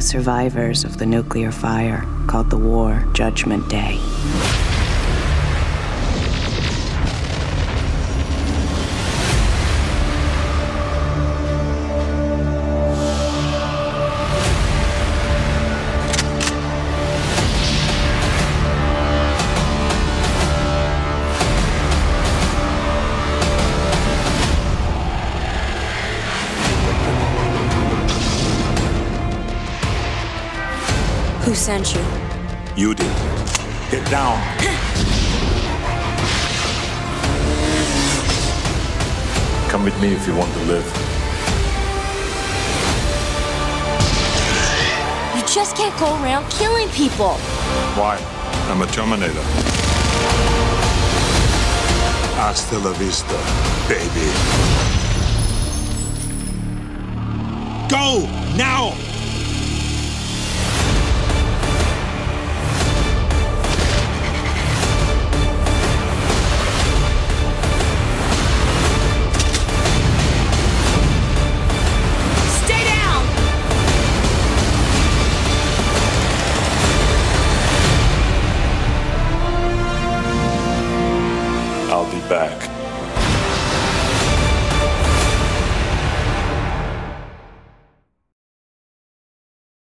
survivors of the nuclear fire called the war Judgment Day. Who sent you? You did. Get down. Come with me if you want to live. You just can't go around killing people. Why? I'm a Terminator. Hasta la vista, baby. Go! Now! I'll be back.